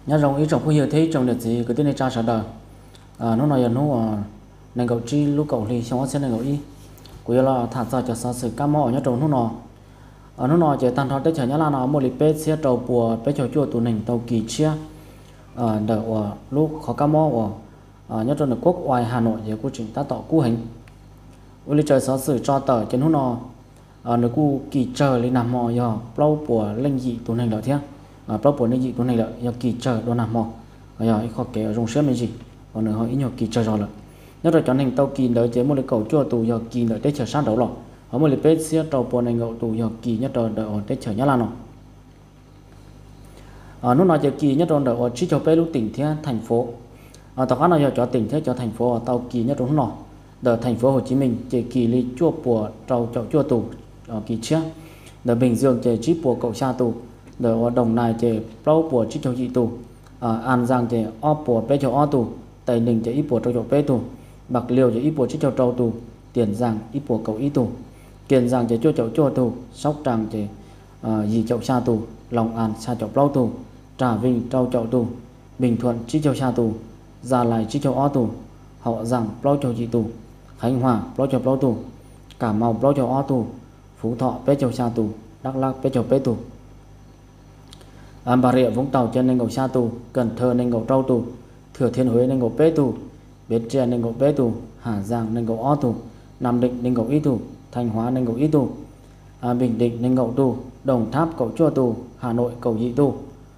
nhớ rong ý trong khu giờ thấy trong đợt gì cái tên này cha sợ đời nó nói nó nên cậu chi lúc cậu thì xong sẽ nên cậu ý của là thả ra cho sao sự cam mỏ nhớ trong nó nói chỉ tan thoát tới chờ nhớ là nó một lịch bê xe trâu bùa bê trâu chua tụ nình tàu kỳ chia đợi lúc khó cam mỏ nhớ trong nước quốc ngoài Hà Nội thì cô trình ta tỏ cú hình với lịch trời sao sự cho tờ trên nó nước cu kỳ trời lên nằm mò giờ lâu của linh dị tụ nình lợi thế lâu của linh dị tụ nình lợi giờ kỳ trời đôi nằm mò giờ khó kể ở trong xếp mấy gì còn nữa họ ít nhiều kỳ trời rồi nhớ rồi cho nên tàu kỳ đợi chế một lịch cầu chua tụ giờ kỳ đợi tới chờ sát đấu rồi ở một lịch bê xe trâu bùa này ngậu tụ giờ kỳ nhất rồi đợi ở tới chờ nhá là nó nó nói giờ kỳ nhất rồi đợi ở chỉ cho bê lúc tỉnh thế thành phố tao khác nào giờ cho tỉnh thế cho thành phố tàu kỳ nhất rồi nó đợi thành phố Hồ Chí Minh chế kỳ li chua bùa trâu chậu chua tụ kỳ trước đợi Bình Dương chế chỉ bùa cậu xa tụ đợi ở Đồng Nai chế lâu bùa chỉ cho dị tụ An Giang chế o bùa bê cho o tụ Tây Ninh chế ít bùa trâu chậu bê tụ Bạc Liêu chế ít bùa chỉ cho trâu tụ Tiền Giang ít bùa cậu ít tụ Kiên Giang chế chua chậu chua tụ Sóc Trăng chế dì chậu xa tụ Long An xa chậu lâu tụ Trà Vinh trâu chậu tụ Bình Thuận chỉ chậu xa tụ Gia Lai chỉ chậu o tụ Hậu Giang lâu chậu dị tụ Khánh Hòa lâu chậu lâu tụ Cà Mau lâu chậu o tụ Phú Thọ bê chậu xa tụ Đắk Lắk bê chậu bê tụ Bà Rịa Vũng Tàu trên nên ngầu xa tụ Cần Thơ nên ngầu trâu tụ Thừa Thiên Huế nên ngầu bê tụ Bến Tre nên ngầu bê tụ Hà Giang nên ngầu o tụ Nam Định nên ngầu y tụ Thanh Hóa nên ngầu y tụ Bình Định nên ngầu tụ Đồng Tháp cậu chua tụ Hà Nội cầu dị tụ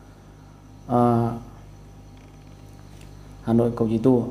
Hà Nội cầu dị tụ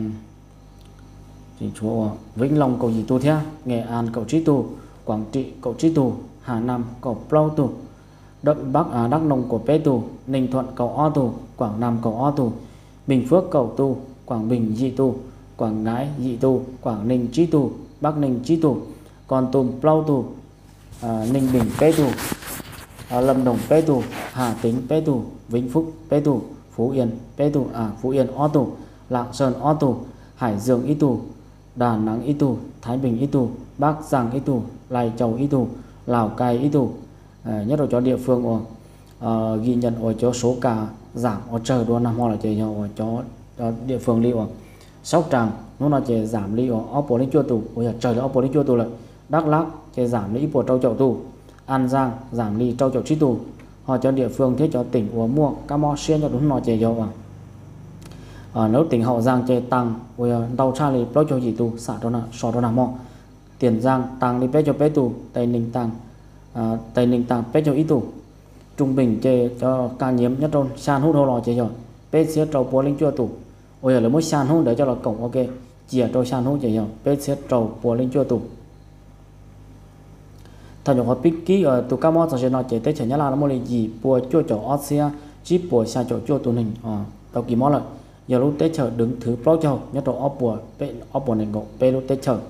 chúa Vĩnh Long cầu dị tụ thế Nghệ An cầu trí tụ Quảng Trị cầu trí tụ Hà Nam cầu plau tụ Đắk Nông của bê tụ Ninh Thuận cầu o tụ Quảng Nam cầu o tụ Bình Phước cầu tụ Quảng Bình dị tụ Quảng Ngãi dị tụ Quảng Ninh trí tụ Bắc Ninh trí tụ Kon Tum plau tụ Ninh Bình bê tụ Lâm Đồng bê tụ Hà Tĩnh bê tụ Vĩnh Phúc bê tụ Phú Yên bê tụ Phú Yên o tụ Lạng Sơn o tụ Hải Dương y tụ Đà Nẵng y tụ Thái Bình y tụ Bắc Giang y tụ Lai Châu y tụ Lào Cai y tụ nhất là cho địa phương ghi nhận ở chỗ số ca giảm ở trời đua năm ho là chỉ ở cho địa phương li ở Sóc Trăng nó là chỉ giảm li ở oppo lên chua tù ở trời là oppo lên chua tù là Đắk Lắk chỉ giảm li của trâu chậu tù An Giang giảm li trâu chậu trí tù họ cho địa phương thế cho tỉnh của mua cá mò xuyên cho đúng nó chỉ dầu nếu tỉnh Hậu Giang chỉ tăng ở đầu cha li trâu chậu gì tù xả đó là so đó là mò Tiền Giang tăng li bé cho bé tù Tây Ninh tăng bé cho ít tù trung bình chế cho ca nhiễm nhất trong san hút hồ lò chế rồi bé sẽ trâu bùa linh chua tù ôi là mỗi san hút để cho là cổng ok chỉ trâu san hút chế rồi bé sẽ trâu bùa linh chua tù thay cho họ biết ký ở tù cá mò sẽ nói chế tới chế nhá là nó mua gì bùa chua chậu Asia chỉ bùa xa chậu chua tù hình tàu kỳ mò là giờ lúc tết chờ đứng thứ pro châu nhất trong ốp bùa này ngộ bé lúc tết chờ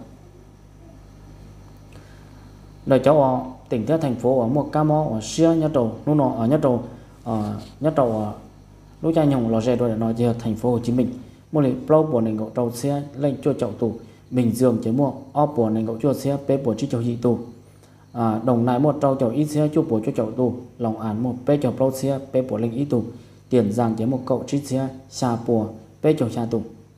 đời cháu tỉnh theo thành phố ở một ca mò ở xưa nhất đầu lúc nó ở nhất đầu lúc cha nhung lò rè rồi để nói về thành phố Hồ Chí Minh mua lại plau của nền gỗ trâu xe lên chua chậu tủ Bình Dương chế mua ốp của nền gỗ chua xe bé của chiếc chậu dị tủ Đồng Nai một trâu chậu ít xe chua của chua chậu tủ Long An một bé chậu plau xe bé của linh ít tủ Tiền Giang chế một cậu chiếc xe xa của bé chậu xa tủ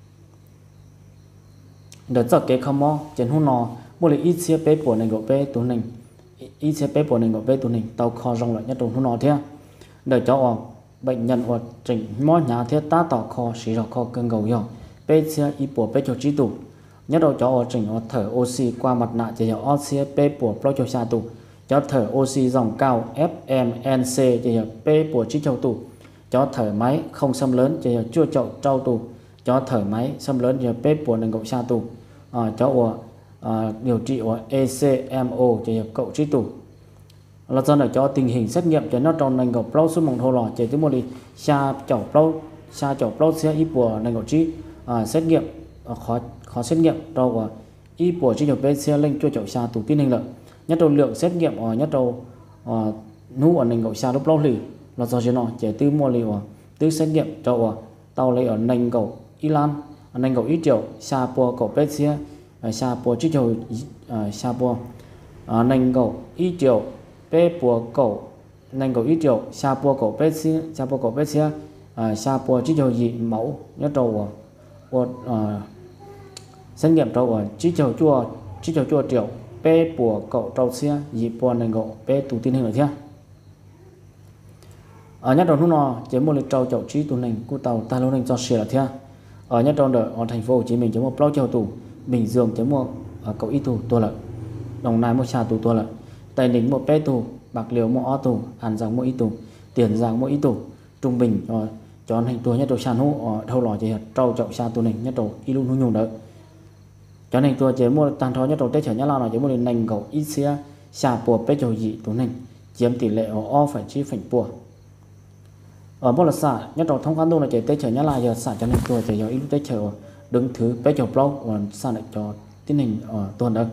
đợt giờ cái không mò trên hôm nọ mua lại ít xe bé của nền gỗ bé tủ nền ít xe bé của nền gỗ bé tủ nền tàu kho rong lại nhất trong hôm nọ thế đợt cháu bệnh nhân hoặc chỉnh mó nhà thiết tá tỏ kho xí rọ kho cơn gầu dò bê xe y bùa bê cho trí tủ nhất đầu cho chỉnh thở oxy qua mặt nạ chỉ hiệu oxy bê bùa pro cho xa tủ cho thở oxy dòng cao FMNC chỉ hiệu bê bùa trí châu tủ cho thở máy không xâm lớn chỉ hiệu chua chậu trâu tủ cho thở máy xâm lớn chỉ hiệu bê bùa nền gậu xa tủ cho điều trị của ECMO chỉ hiệu cậu trí tủ là do để cho tình hình xét nghiệm cho nó trong nền gọc plau xuống mỏng thô lò chỉ tới một đi xa chậu plau xe ít của nền gọc trí xét nghiệm khó xét nghiệm đâu của ít của trí nhập bên xe lên cho chậu xa tủ tin hình lợi nhất đầu lượng xét nghiệm ở nhất đầu nú ở nền gọc xa lúc lâu lì là do nó chỉ từ mua lì từ xét nghiệm cho tàu lấy ở nền gọc Iran nền gọc ít triệu xa của cậu bên xe xa của trí chậu xa của nền gọc ít triệu bé bùa cậu nành cậu ít triệu xa bùa cậu bé xí xa bùa chỉ cho gì mẫu nhất đầu xét nghiệm trâu chỉ cho chua triệu pe bùa cậu trâu xe gì bùa này ngộ pe tụ tin hình rồi thế ở nhất đầu nó chỉ một lịch trâu chậu trí tụ nền của tàu ta lâu nên cho xe là thế ở nhất đầu đợi ở thành phố Hồ Chí Minh chỉ một bao chậu tủ Bình Dương chỉ một cậu ít tủ tua lợi Đồng Nai một trà tủ tua lợi Tây Ninh một pe tủ Bạc Liêu một o tủ An Giang một ít tủ Tiền Giang một ít tủ Trung Bình cho thành tua nhất đầu sàn hú thâu lò chỉ trâu chậu xa tụ nền nhất đầu ít luôn hú nhung đỡ cho nên tôi chỉ mua tăng thọ nhất đầu tết chở nhất là chỉ mua nền cậu ít xe xa bùa pe chậu gì tụ nền chiếm tỷ lệ o phải chi phảnh bùa ở một là xã nhất đầu thông quan đô là chỉ tết chở nhất là giờ xã cho nên tôi chỉ giờ ít tết chở đứng thứ bé chở blog còn xã lại cho tiến hành tuần đó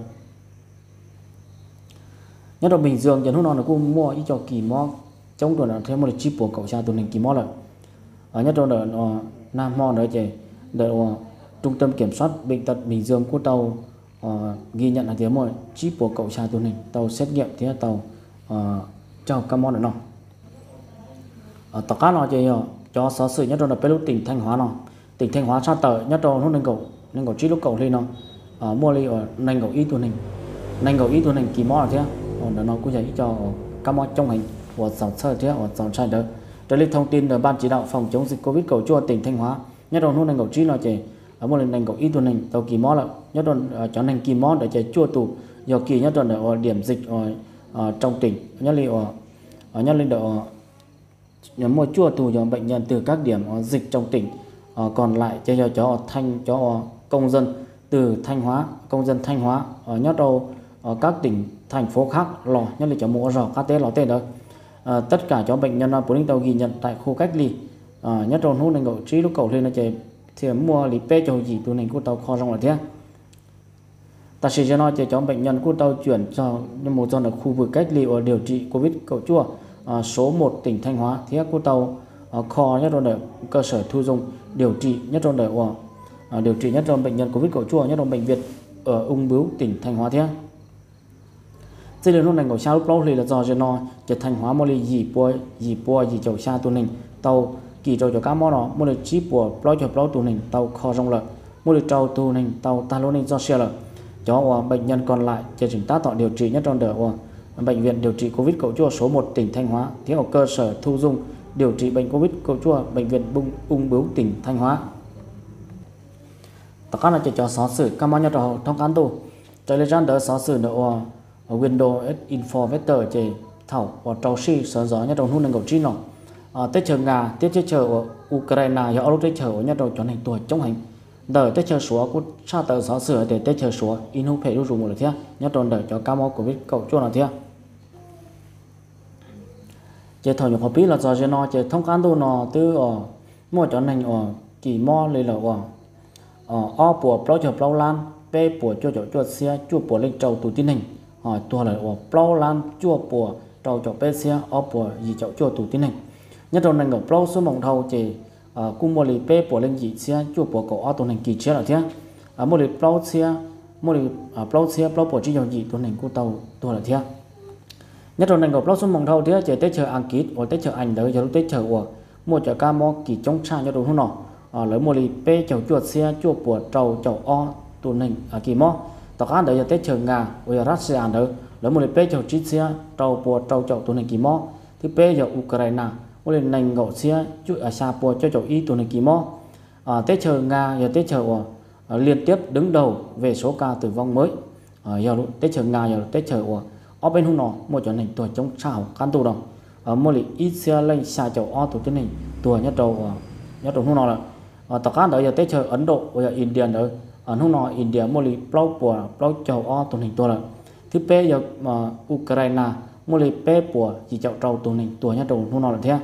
nhất đầu Bình Dương giờ hôm nào cũng mua ít cho kỳ mò trong tuần là thêm một chip của cậu cha tuần này kỳ mò rồi ở nhất đầu là Nam Mò nữa chỉ đợi trung tâm kiểm soát bệnh tật Bình Dương của tàu ghi nhận là tiếng một chip của cậu cha tuần này tàu xét nghiệm thì tàu cho cam mò nữa nó tất cả nó chỉ cho sở sự nhất là bên tỉnh Thanh Hóa nó tỉnh Thanh Hóa sát tờ nhất là nó nên cầu chỉ lúc cầu lên nó mua đi ở nên cầu ít tuần hình kỳ mò là thế còn nó cũng dạy cho các món trong hành của dòng sơ thế ở dòng sai đó đây là thông tin từ ban chỉ đạo phòng chống dịch Covid cầu chua tỉnh Thanh Hóa nhất là nó nên cầu chỉ là chỉ ở một nên cầu ít tuần hình tàu kỳ mò là nhất là cho nên kỳ mò để chạy chua tủ do kỳ nhất là ở điểm dịch ở trong tỉnh nhất là đỡ nhóm mua chua tù cho bệnh nhân từ các điểm dịch trong tỉnh còn lại cho công dân từ Thanh Hóa công dân Thanh Hóa ở nhất đầu các tỉnh thành phố khác lò nhất là cho mua rò các tế lò tên đó tất cả cho bệnh nhân của tàu ghi nhận tại khu cách ly nhất đầu hút này trí lúc cầu lên là chạy thì mua lý pe cho gì tù này của tàu kho trong là thế ta sẽ cho nó cho bệnh nhân của tàu chuyển cho một trong ở khu vực cách ly ở điều trị Covid cầu chua số 1 tỉnh Thanh Hóa thì của tàu kho nhất là cơ sở thu dung điều trị nhất là điều trị nhất là bệnh nhân Covid cầu chua nhất là bệnh viện ở Ung Bướu tỉnh Thanh Hóa thế đây là lúc này của sao lúc lâu thì là do nó chỉ Thanh Hóa một lý gì chậu xa tụ nền tàu kỳ trâu cho các món nó một lý chip của plau tụ nền tàu kho trong lợi một lý trâu tụ nền tàu ta luôn nên do xe lợi cho bệnh nhân còn lại chỉ chúng ta tạo điều trị nhất trong đợt bệnh viện điều trị Covid cầu chua số 1 tỉnh Thanh Hóa thì ở cơ sở thu dung điều trị bệnh Covid cầu chua bệnh viện Ung Bướu tỉnh Thanh Hóa tất cả là chỉ cho xóa xử các món nhất là thông cán tù cho nên rằng đỡ xóa xử nữa Windows Info Vector chỉ thảo và trâu si sở gió nhất trong hôn năng cầu trí nó tết chờ Nga tết chờ ở Ukraine và lúc tết chờ ở nhất đầu cho hành tuổi chống hành đợi tết chờ số của sa tờ xóa sửa để tết chờ số in hút phải dùng một lần thế nhất trong đợi cho cam của biết cầu cho là thế chỉ thầu nhập biết là do nó chỉ thông cán đồ nó từ mua cho hành kỳ mo lên là o của plau chờ plau lan p của cho xe chua của lên trâu tủ tin hình tua là plau lan chua của trâu cho p xe o của gì chua tủ tin hình nhất trong này plau số mỏng thầu chỉ cung một lì p của lên gì xe chua của cậu o tủ hình kỳ chế là thế một lì plau xe plau của chỉ dòng gì tủ hình của tàu tua là thế nhất trong này plau số mỏng thầu thế chỉ tết chờ ăn kít hoặc tết chờ anh đỡ giờ lúc tết chờ của mua cho ca mò kỳ trong trang cho đồ không nọ lấy một lì p chậu xe chua của trâu chậu o tủ hình kỳ mò tất cả đều là tết chờ Nga và Russia nữa lấy một lì p chậu chít xe trâu của trâu chậu tủ hình kỳ mò thứ p chậu Ukraine một lì nành gạo xe chút ở xa của cho chậu y tủ hình kỳ mò tết chờ Nga và tết chờ liên tiếp đứng đầu về số ca tử vong mới giờ tết chờ Nga giờ tết chờ ở bên hông nọ một chỗ này tuổi chống trào can tù đồng một lì ít xe lên xa chậu o tủ chân hình tuổi nhất đầu hông nọ là tất cả đều là tết chờ Ấn Độ và India nữa ở hông nọ India một lì plau chậu o tủ hình tuổi là thứ p giờ Ukraine một lì p của chỉ chậu trâu tủ hình tuổi nhất đầu hông nọ là thế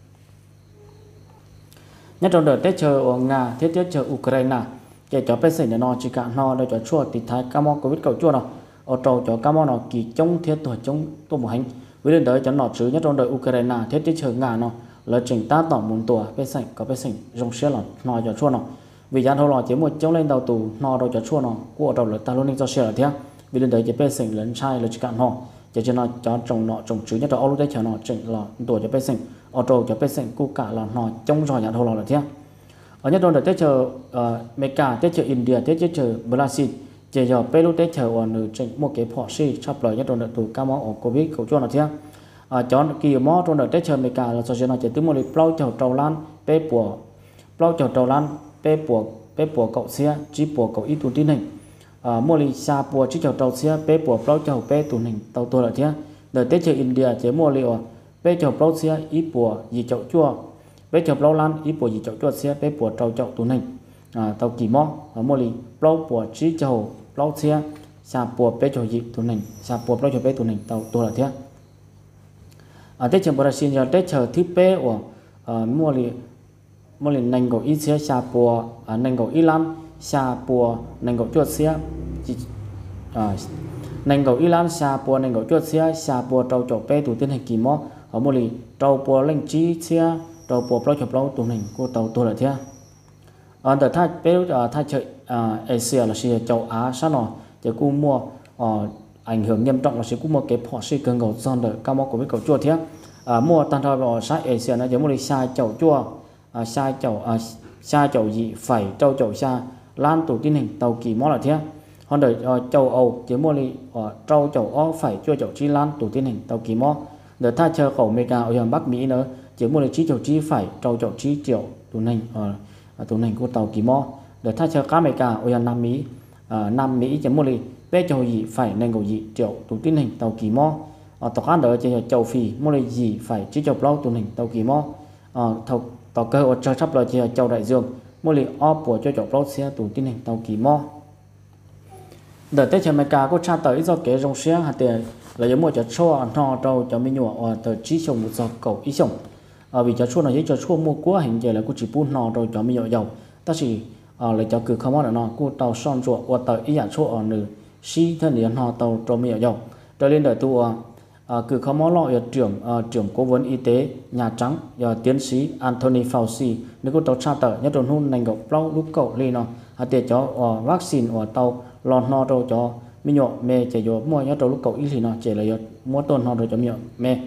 nhất trong đợt tết chờ Nga tết chờ Ukraine để cho pe sỉnh để nó chỉ cả nó để cho chua thì thái cam mo Covid cầu chua nào ở trâu cho cam mo nó kỳ chống thiết tuổi chống tô một hành với đến đấy cho nó chứ nhất trong đời Ukraine tết chờ Nga nó là chỉnh ta tỏ muốn tuổi pe sỉnh có pe sỉnh rong xe là nó cho chua nó vì giá thâu lò chỉ một chống lên đầu tù nó đâu cho chua nó của đầu là ta luôn nên cho xe là thế vì đến đấy chỉ pe sỉnh lớn sai là chỉ cả nó chỉ cho nó cho trồng nó trồng chứ nhất là ở lúc đấy chờ nó chỉnh là tuổi cho pe sỉnh ở trâu cho bên sành cu cả là nó trong giỏi nhà thâu là thế ở nhất là tết chờ Mecca tết chờ India tết chờ Brazil chờ giờ Peru tết chờ ở nơi trên một cái phò si sắp lời nhất là tụ cam ở Covid cầu cho là thế chọn kỳ mò trong đợt tết chờ Mecca là cho nó chỉ từ một lịch plau chờ trâu lan pe bùa plau chờ trâu lan pe bùa cậu xe chỉ bùa cậu ít tụ tin hình mua lịch xa bùa chỉ chờ trâu xe pe bùa plau chờ pe tụ hình tàu tôi là thế đợt tết chờ India chỉ mua lịch pe chờ plau xe ít bùa gì chậu chua pe chờ plau lan ít bùa gì chậu chua xe pe bùa trâu chậu tụ hình tàu kỳ mò mua lịch plau bùa chỉ chờ plau xe xa bùa pe chờ gì tụ hình xa bùa plau chờ pe tụ hình tàu tôi là thế tết chờ Brazil giờ tết chờ thứ pe mua lì nành gạo ít xe xa bùa nành gạo Iran xa bùa nành gạo chuột xe nành gạo Iran xa bùa nành gạo chuột xe xa bùa trâu chậu pe tụ tiên hình kỳ mò ở mua lì trâu bùa lên chi xe trâu bùa plau chậu plau tụ hình của tàu tôi là thế đợt thay pe thay chơi Asia là xe châu Á sao nó chỉ cu mua ảnh hưởng nghiêm trọng là sẽ cũng một cái phò si cường cầu son đỡ cao mốc của cái cầu chua thế mua tan thôi vào sai Asia nó giống một cái sai chậu chua sai chậu gì phải chậu xa lan tủ tin hình tàu kỳ mó là thế còn đợi chậu Âu chỉ mua đi chậu ó phải chua chậu chi lan tủ tin hình tàu kỳ mó đợt thay chờ khẩu Mecca ở gần Bắc Mỹ nữa chỉ mua đi chi chậu chi phải chậu chi triệu tủ hình của tàu kỳ mó đợt thay chờ cá Mecca ở gần Nam Mỹ chỉ mua đi bé chầu gì phải nên cầu gì triệu tụ tin hình tàu kỳ mò tàu cá đỡ chỉ chầu phì mua lấy gì phải chỉ chầu lâu tụ hình tàu kỳ mò tàu cơ ở chơi sắp là chỉ chầu đại dương mua lấy o của cho chầu lâu xe tụ tin hình tàu kỳ mò đợt tết chờ Mecca có cha tới do kế rong xe hạt tiền là giống một chợ cho no trâu cho mình nhọ tờ chỉ chồng một giọt cầu ý chồng vì chợ chua này với chợ chua mua quá hình giờ là cô chỉ bún no rồi cho mình nhọ dầu ta chỉ lại cho cứ không có nó cô tàu son ruột và tờ ý dạng chua ở nửa si thân liền họ tàu trộm miệng dòng trở lên đời tu cử không món lo trưởng cố vấn y tế Nhà Trắng tiến sĩ Anthony Fauci nếu có tàu tra tờ nhất trong hôn nành gọc lâu lúc cậu lên nó để cho vaccine ở tàu lon no đâu cho mi nhọ mẹ chỉ cho mua nhất trong lúc cậu ít thì nó chỉ là mua tuần họ rồi cho miệng mẹ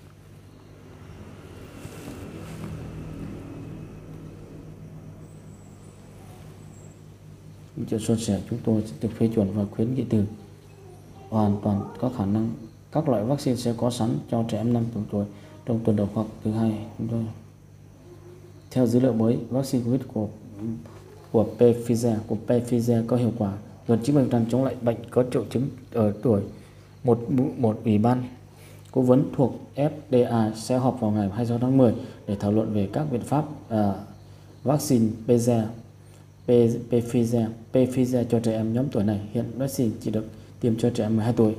chưa xuân sẻ chúng tôi sẽ được phê chuẩn và khuyến nghị từ hoàn toàn có khả năng các loại vaccine sẽ có sẵn cho trẻ em 5 tuổi trong tuần đầu hoặc thứ hai chúng tôi theo dữ liệu mới vaccine covid của Pfizer có hiệu quả gần 90% chống lại bệnh có triệu chứng ở tuổi một ủy ban cố vấn thuộc FDA sẽ họp vào ngày 26 tháng 10 để thảo luận về các biện pháp vaccine Pfizer cho trẻ em nhóm tuổi này. Hiện vaccine chỉ được tiêm cho trẻ em 12 tuổi.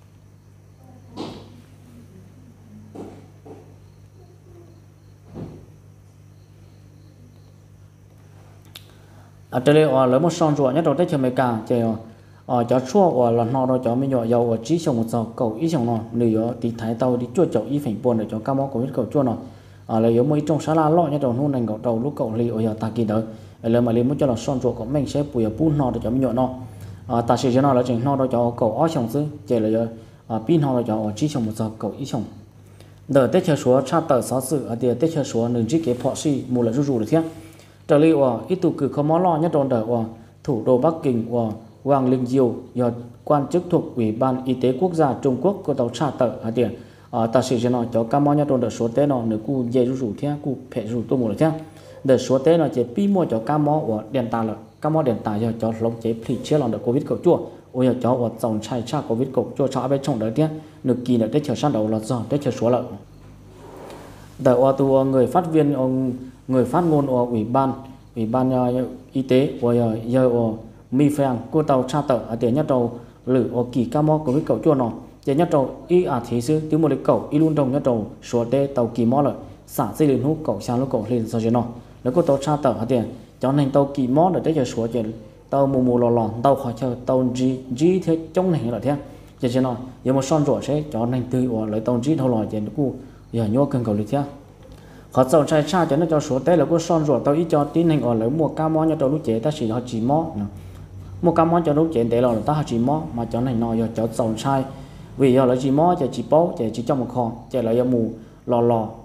Trở lại lấy một son ruộng nhất đầu tết chờ mấy cả chờ cho chua là nó cho mình nhỏ dầu chỉ xong một giờ cầu ít xong nó nửa tí thái tàu đi chua chậu y phèn buồn để cho cam mó của biết cầu chua nó là giống mấy trong xá la lọ nhất đầu hôn này cậu đầu lúc cậu li ở giờ ta kỳ đỡ lời mà li muốn cho là son ruộng của mình sẽ bùi bún nó để cho mình nhỏ nó ta sẽ cho nó là chỉnh nó cho cậu ó xong chứ chờ là pin nó cho chỉ xong một giờ cậu ít xong đợt tết chờ số cha tờ sáu sự ở địa tết chờ số nương chỉ kế phò si một là rủ được thế trở lại ít tụ cử không mó lo nhất đầu đỡ thủ đô Bắc Kinh Wang Lingjiu do quan chức thuộc Ủy ban Y tế Quốc gia Trung Quốc có tàu trả tờ ở tiền ta sẽ cho nó cho cam mó nhất đầu đỡ số tế nó nếu cu dễ rủ thế cu phải rủ tôi một là thế đợt số tế nó chỉ pi mua cho cam mó của điện tài là cam mó điện tài cho lông chế phi chế lòng đỡ Covid cầu chua ôi cho dòng chai cha Covid cầu chua cho bên trong đỡ thế nửa kỳ là tết chờ sang đầu là do tết chờ số lợn đợt tu người phát viên người phát ngôn ủy ban y tế của giờ mi phèn cô tàu tra tờ ở tiền nhất đầu lử ở kỳ cam mó của cái cầu chua nó tiền nhất đầu y thế sư tiếng một cái cầu y luôn đồng nhất đầu số tê tàu kỳ mó lợi xả dây liền hút cầu sang lúc cầu lên sao chứ nó nếu cô tàu tra tờ ở tiền cho nên tàu kỳ mó để tới giờ số tiền tàu mù lò tàu khỏi chờ tàu g thế trong này là thế giờ chứ nó giờ một son rổ sẽ cho nên từ ở lấy tàu g thâu lò tiền cô giờ nhô cần cầu lịch thế họ dòng trai cha cho nó cho số tế là có son rồi tao ít cho tin hình ở lấy mua cam món cho tao lúc chế ta chỉ họ chỉ mó mua cam món cho lúc chế để là ta chỉ mó mà cho này nó cho dòng trai vì giờ là chỉ mó chỉ bó chỉ trong một kho chỉ là mù lò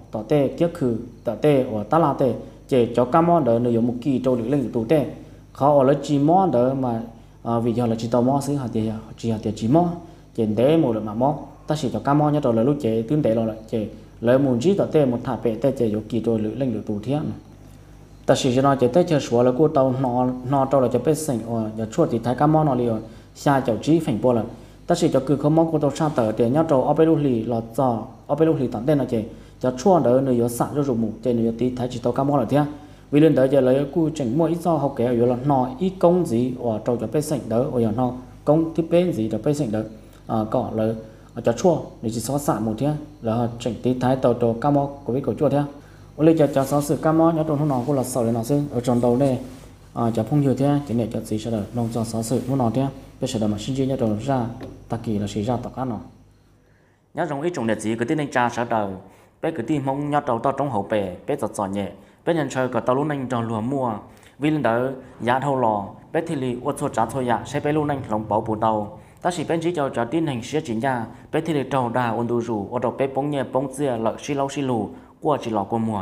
tỏ tê kiếc khử tỏ tê ở ta la tê chế cho cam món đỡ nếu một kỳ trâu được lên tụ tê khó ở lấy chỉ món đỡ mà vì giờ là chỉ tàu món xứ hạt tiền chỉ món chế đế một được mà món ta chỉ cho cam món nhớ rồi là lúc chế tương tế rồi chế lấy một chỉ tỏ tê một thả bể tê chế có kỳ trâu được lên tụ thiệt ta chỉ cho nó chế tê chơi số là cô tàu nó trâu là cho bé sành giờ chuột thì thái cam món nó liền xa chậu trí phèn bò là ta chỉ cho cứ không mong cô tàu sang tờ tiền nhớ trâu ở bên lúc lì lọt giò ở bên lúc lì tận tên là chế cho chua đỡ nơi có sạn cho dùng mù trên nơi tí thái chỉ tàu cam món là thế vì lên đỡ giờ lấy cô chỉnh mỗi ít do học kéo là nó ít công gì ở trâu cho bé sành đỡ ở giờ nó công tiếp bên gì cho bé sành đỡ cỏ là cho chua để chỉ xóa sạn một thế là chỉnh tí thái tàu trâu cam món của cái cổ chua thế ở đây cho xóa sự cam món nhớ trâu nó cũng là sầu để nó xưng ở trong đầu đây cho phong nhiều thế chỉ để cho gì sẽ đỡ nông cho xóa sự nó thế bây giờ mà sinh viên nhớ trâu ra ta kỳ là sẽ ra tất cả nó nhớ trong cái trồng đẹp gì cái tên anh cha sẽ đỡ bé cứ tìm mong nhớ trâu to trong hậu bể bé giọt nhẹ bé nhận chơi cả tàu lúc anh trâu lúa mua vì lên đỡ giá thâu lò bé thì lì uất số trả thôi dạ sẽ bé lúc anh lòng bảo bù tàu ta chỉ bên chỉ cho tin hành sẽ chính ra bé thì lì trâu đà ôn đồ rủ ở đầu bé bóng nhẹ bóng dìa lợi xí lâu xí lù qua chỉ lò qua mùa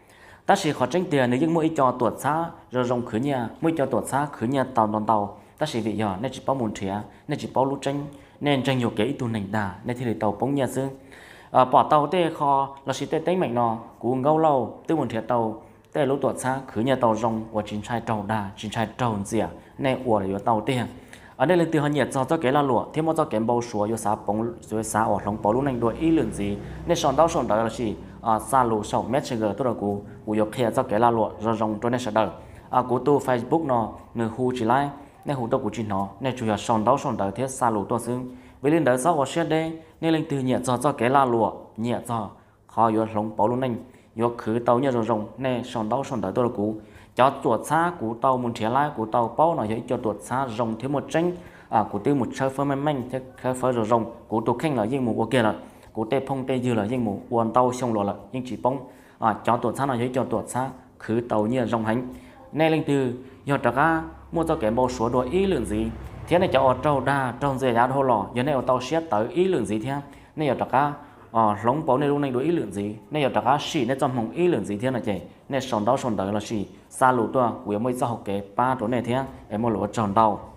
ta chỉ khó tranh tiền nếu những mỗi cho tuột xã rồi rồng khử nhà mỗi cho tuột xã khử nhà tàu đòn tàu ta chỉ vì giờ nên chỉ bao muốn trẻ nên chỉ bao lũ tranh nên tranh nhiều cái tu nành đà nên thì lì tàu bóng nhẹ xương bỏ tàu tê kho là chỉ tê tê mạnh nọ cú ngâu lâu tư muốn thiệt tàu tê lũ tuột xa khứ nhà tàu rong và chín trai tàu đà chín trai tàu dìa nè ủa là tàu tê ở đây là từ hơi nhiệt cho cái là lụa thêm một cho kém bao số do bóng rồi xã ở lòng bảo lũ nành đuổi ý lượng gì nên sòn đó là chỉ xa lũ sầu mét chơi tôi là cú yêu khe cho cái là lụa rồi rong tôi nên sẽ đỡ cú tu Facebook nọ người hu chỉ like nên hu đâu của chuyện nó nên chủ yếu sòn đó thế xa lũ tôi xưng với lên đó sau ở xe đây nên lên từ nhẹ cho cái la lụa nhẹ cho khó yếu lòng bảo luôn anh yếu khứ tàu nhẹ rồng nè sòn đó tôi là cú cho tuột xa cú tàu muốn trẻ lại cú tàu bao nó cho tuột xa rồng thêm một tranh cú tiêu một chơi phơi manh thế chơi phơi rồng cú tụ khinh là riêng một kia là cú tê phong tê dư là riêng một quần tàu xong rồi là nhưng chỉ bóng cho tuột xa nó cho tuột xa khứ tàu nhẹ rồng hành nên lên từ yếu trả cá mua cho cái bao số đuổi ý lượng gì thế này cho trâu đa trâu dễ giá thô lò giờ này ở tàu xét tới ý lượng gì thế này ở cả lóng bảo này lúc này đối ý lượng gì này ở cả xỉ này trong hồng ý lượng gì thế này chị này sòn tới là xỉ xa lụt tua của mới cho học cái ba chỗ này thế em mua lúa tròn đầu